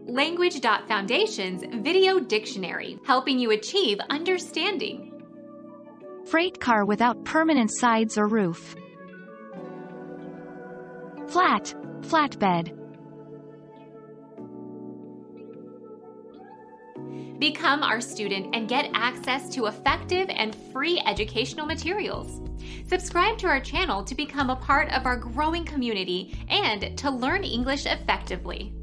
Language.Foundation's Video Dictionary, helping you achieve understanding. Freight car without permanent sides or roof. Flat, flatbed. Become our student and get access to effective and free educational materials. Subscribe to our channel to become a part of our growing community and to learn English effectively.